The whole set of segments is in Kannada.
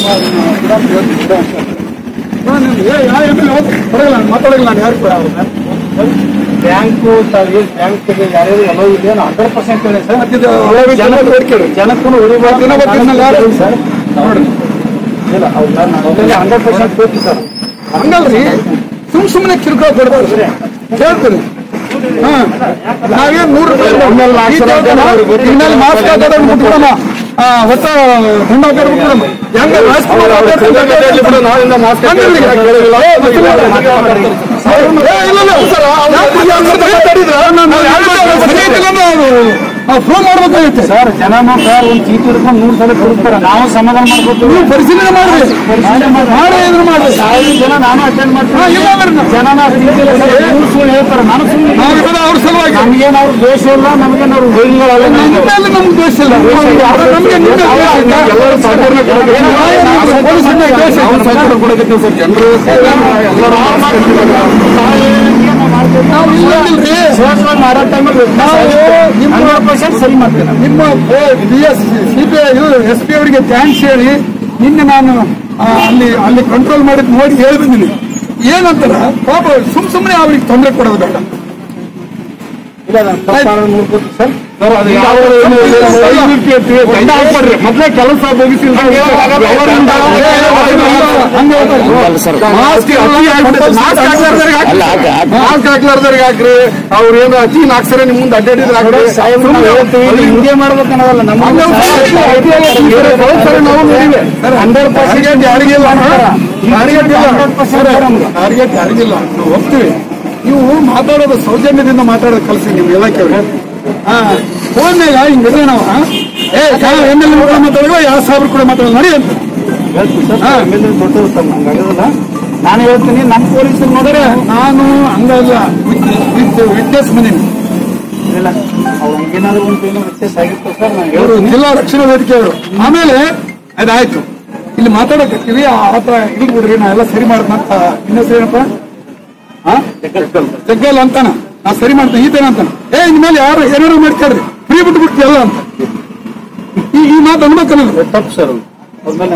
ಮಾತಾಡಲ್ಲ ನಾನು ಯಾರು ಕೂಡ ಬ್ಯಾಂಕು ಬ್ಯಾಂಕ್ ಯಾರು ಎಲ್ಲೋ ಇದೆ 100% ಹೇಳಿ ಸರ್. ಜನಕ್ಕೂ ಹೊಡಿಬಾರ್ದು ಸರ್ ನೋಡ್ರಿ. ಇಲ್ಲ ಅವ್ರು 100% ಬೇಕು ಸರ್. ಹಂಗಲ್ರಿ, ಸುಮ್ಮನೆ ಕಿರುಕುಳ ಕೊಡ್ಬಾರ್ದು ಹೇಳ್ತೀನಿ. ನಾವೇನ್ 100 ರೂಪಾಯಿ ಮಾಸ್ಕ್ ಹಾಕೋದನ್ನ ಬಿಟ್ಬಿಡಮ್ಮ, ಹೊಸ ಹೆಣ್ಣು ಹಾಕೋದು ಬಿಟ್ಬಿಡಮ್ಮ. ಹೆಂಗ ಪ್ರೂವ್ ಮಾಡ್ಬೇಕಾಗುತ್ತೆ ಸರ್. ಜನನೂ ಸರ್ ಒಂದು ಚೀಟಿ ಹಿಡ್ಕೊಂಡು 100 ಸಲ ಕೊಡ್ತಾರೆ, ನಾವು ಸಮಾಧಾನ ಮಾಡ್ಕೊತೀವಿ. ನೀವು ಪರಿಶೀಲನೆ ಮಾಡಿ ಮಾಡಿ 1000 ಜನ ನಾನು ಅಟೆಂಡ್ ಮಾಡ್ತೀನಿ. ಜನನ ಸುಳ್ಳು ಹೇಳ್ತಾರೆ, ನಾನು ಸುಳ್ಳು ಅವ್ರ ಸಲುವಾಗಿ ನಮ್ಗೇನು ಅವ್ರ ದ್ವೇಷ ಇಲ್ಲ, ನಮ್ಗೇನು ಅವ್ರ ಹೋಗಿಲ್ಲ, ನಮ್ಗೆ ದ್ವೇಷ ಇಲ್ಲ. ಸರಿ ಮಾಡ್ತೇನೆ. ನಿಮ್ಮ ಸಿಪಿಐ SP ಅವರಿಗೆ ಥ್ಯಾಂಕ್ಸ್ ಹೇಳಿ ನಿನ್ನೆ ನಾನು ಅಲ್ಲಿ ಕಂಟ್ರೋಲ್ ಮಾಡಿದ್ ನೋಡಿ ಹೇಳಿ ಬಂದಿನಿ. ಏನಂತಾರ ಪಾಪ ಸುಮ್ಮನೆ ಅವ್ರಿಗೆ ತೊಂದರೆ ಕೊಡೋದು ಬೇಡ. ಮೊದಲೇ ಕೆಲಸ ಮಾಸ್ಕ್ ಹಾಕ್ಲಾರ್ದವ್ರಿಗೆ ಹಾಕ್ರಿ, ಅವ್ರೇನು ಅಚೀನ್ ಹಾಕ್ಸರ ನಿಮ್ ಮುಂದೆ ಅಡ್ಡಾಡಿದ್ರೆ ಹಾಕ್ರಿ. ಹಿಂಗೆ ಮಾಡ್ಬೇಕನ್ನೋದಲ್ಲ. ನಮ್ಮ ನಾವು ನೋಡಿವೆ 100% ಯಾರಿಗಿಲ್ಲ, ಟಾರ್ಗೆಟ್ ಯಾರಿಗಿಲ್ಲ, ನಾವು ಹೋಗ್ತೀವಿ. ನೀವು ಮಾತಾಡೋದು ಸೌಜನ್ಯದಿಂದ ಮಾತಾಡೋದು ಕಲಿಸಿ ನೀವು ಇಲಾಖೆಯವ್ರಿಗೆ. ಫೋನ್ನಾಗ ಹಿಂಗಿದ್ರೆ ನಾವು MLA ಕೂಡ ಮಾತಾಡುವ, ಯಾವ ಸಾಬ್ರು ಕೂಡ ಮಾತಾಡೋದು ನೋಡಿ ಅಂತ ನಾನು ಹೇಳ್ತೀನಿ. ನಮ್ಮ ಪೊಲೀಸರು ನೋಡಿದ್ರೆ ನಾನು ಹಂಗಲ್ಲ ವಿಟ್ನೆಸ್ ಬಂದೀನಿ. ಇಲ್ಲ ಅವ್ರು ಹಂಗೇನಾದ್ರು ಒಂದು ವ್ಯತ್ಯಾಸ ಆಗಿತ್ತು ಸರ್. ಇವರು ಜಿಲ್ಲಾ ರಕ್ಷಣಾ ವೇದಿಕೆ ಅವರು. ಆಮೇಲೆ ಅದಾಯ್ತು, ಇಲ್ಲಿ ಮಾತಾಡಕತ್ತೀವಿ ಆತರ ಹಿಡಿದು ಬಿಡ್ರಿ, ನಾ ಎಲ್ಲ ಸರಿ ಮಾಡ್ದಂತ. ಇನ್ನೊಂದು ಏನಪ್ಪ ಜಗ್ಗಲ್ ಅಂತಾನ, ನಾ ಸರಿ ಮಾಡ್ತೇನೆ ಈತೇನ ಅಂತಾನ. ಇನ್ಮೇಲೆ ಯಾರು ಏನಾರು ಮಾಡ್ಕೊಳ್ರಿ, ಫ್ರೀ ಬಿಟ್ಟು ಬಿಡ್ತೀವಲ್ಲ ಅಂತ ಈ ಮಾತು ಅನ್ಬೇಕಲ್ಲ. ತಪ್ಪು ಸರ್, ಅದ್ಮೇಲೆ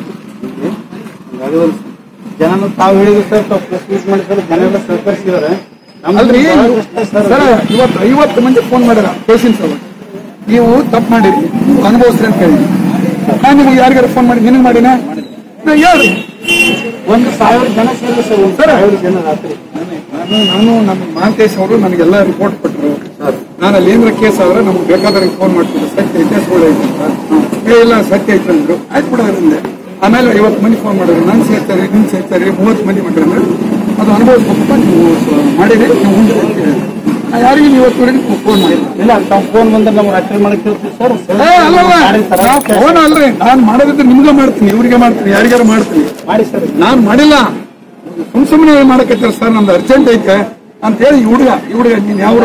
ಜನನು ತಾವು ಹೇಳಿದ್ರು ಸರ್, ಪ್ರೆಸ್ ಮಾಡಿ ಸರ್, ಜನ ಎಲ್ಲ ಸಹಕರಿಸಿದಾರೆ. ಅಲ್ರಿ ಸರ್, 50 ಮಂದಿ ಫೋನ್ ಮಾಡ್ಯಾರ ಪೇಷಂಟ್ಸ್ ಅವರು, ನೀವು ತಪ್ಪು ಮಾಡಿರಿ, ಅನುಭವಿಸ್ರಿ ಅಂತ ಹೇಳಿ. ನಾನು ನಿಮ್ಗೆ ಯಾರಿಗಾರು ಫೋನ್ ಮಾಡಿ ನಿನಗೆ ಮಾಡಿನ ಹೇಳ್ರಿ. 1000 ಜನ ಸೇರಿ ಸರ್, 1000 ಜನ ರಾತ್ರಿ ನಾನು ನಮ್ಮ ಮಹಾಂತೇಶ್ ಅವರು ನನಗೆಲ್ಲ ರಿಪೋರ್ಟ್ ಕೊಟ್ಟರು. ನಾನು ಅಲ್ಲಿ ಏನಾರ ಕೇಸ್ ಆದ್ರೆ ನಮ್ಗೆ ಬೇಕಾದ್ರೆ ಫೋನ್ ಮಾಡ್ತಿದ್ದೆ, ಸತ್ಯ ಐತೆ ಸುಳ್ಳು ಐತೆ ಅಂತ. ಇಲ್ಲ ಸತ್ಯ ಐತೆ ಅಂದ್ರು, ಆಯ್ತು ಕೂಡ ಅದರಿಂದ. ಆಮೇಲೆ 50 ಮಂದಿ ಫೋನ್ ಮಾಡಿದ್ರು, ನಾನು ಸೇರ್ತಾರೆ ನಿಮ್ಗೆ ಸೇರ್ತಾರೆ 30 ಮಂದಿ ಮಾಡಿದ್ರೆ ಅದು ಅನುಭವಿಸ್ಬೇಕು ನೀವು ಮಾಡಿದ್ರೆ ನೀವು ಮುಂದೆ ಹೋಗ್ತೀವಿ. ಯಾರಿಗೆ ಇವತ್ತುವರೆಗೆ ಫೋನ್ ಮಾಡಿ ಇಲ್ಲ, ತಾವು ಫೋನ್ ಬಂದ್ರೆ ನಮ್ಗೆ ರಾತ್ರಿ ಮಾಡಕ್ಕೆ ಸರ್. ಫೋನ್ ಅಲ್ರಿ, ನಾನು ಮಾಡೋದಿದ್ರೆ ನಿಮ್ಗೆ ಮಾಡ್ತೀನಿ, ಇವ್ರಿಗೆ ಮಾಡ್ತೀನಿ, ಯಾರಿಗಾರು ಮಾಡ್ತೀನಿ ಮಾಡಿ ಸರ್. ನಾನು ಮಾಡಿಲ್ಲ, ಸುಮ್ಮನೆ ಮಾಡಕತ್ತಾರೆ ಸರ್, ನಮ್ದು ಅರ್ಜೆಂಟ್ ಐತೆ ಅಂತ ಹೇಳಿ ಈ ಹುಡುಗ ನೀನ್ ಯಾವ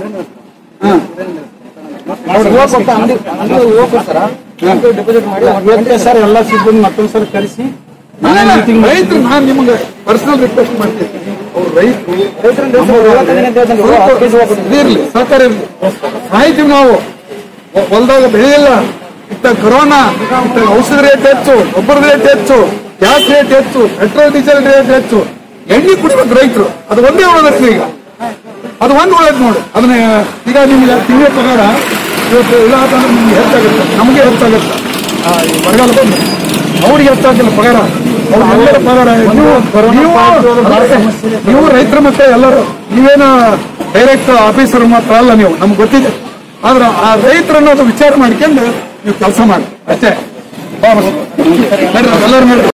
ಸರ್ ಎಲ್ಲ ಸಿಬ್ಬಂದಿ ಮತ್ತೊಂದು ಸರ್ ಕರೆಸಿ ರೈತರು ನಾನು ನಿಮ್ಗೆ ಪರ್ಸನಲ್ ರಿಕ್ವೆಸ್ಟ್ ಮಾಡ್ತಿರ್ತೀನಿ. ಅವ್ರು ರೈತರು ಇರ್ಲಿ, ಸಹಕಾರ ಇರ್ಲಿ, ಸಾಯ್ತೀವಿ ನಾವು. ಹೊಲದಾಗ ಬೆಳೆಯಿಲ್ಲ, ಇತ್ತ ಕೊರೋನಾ, ಇತ್ತ ಔಷಧ ರೇಟ್ ಹೆಚ್ಚು, ಗೊಬ್ಬರದ ರೇಟ್ ಹೆಚ್ಚು, ಗ್ಯಾಸ್ ರೇಟ್ ಹೆಚ್ಚು, ಪೆಟ್ರೋಲ್ ಡೀಸೆಲ್ ರೇಟ್ ಹೆಚ್ಚು, ಎಣ್ಣೆ ಕುಡಿಬೇಕು ರೈತರು. ಅದು ಒಂದೇ ಉಳಿದಷ್ಟು ಈಗ, ಅದು ಒಂದು ಉಳಿದ್ ನೋಡಿ. ಅದನ್ನ ಈಗ ನಿಮ್ಗೆ ತಿಂಗಳ ಪಗಾರ ಇವತ್ತು ಇಲ್ಲ ಅಂತಂದ್ರೆ ನಿಮ್ಗೆ ಹೆಚ್ಚಾಗುತ್ತೆ, ನಮಗೆ ಹೆಚ್ಚಾಗುತ್ತೆ. ಬರಗಾಲ ಬಂದು ಅವ್ರಿಗೆ ಹೆಚ್ಚಾಗಿಲ್ಲ ಪಗಾರ, ಅವ್ರಿಗೆಲ್ಲರ ಪಗಾರ. ನೀವು ರೈತರ ಮತ್ತೆ ಎಲ್ಲರೂ ನೀವೇನು ಡೈರೆಕ್ಟ್ ಆಫೀಸರ್ ಮಾತ್ರ ಅಲ್ಲ, ನೀವು ನಮ್ಗೆ ಗೊತ್ತಿದೆ. ಆದ್ರೆ ಆ ರೈತರನ್ನ ಅದು ವಿಚಾರ ಮಾಡ್ಕೊಂಡು ನೀವು ಕೆಲಸ ಮಾಡಿ ಅಷ್ಟೇ. ಎಲ್ಲರೂ ನೋಡಿ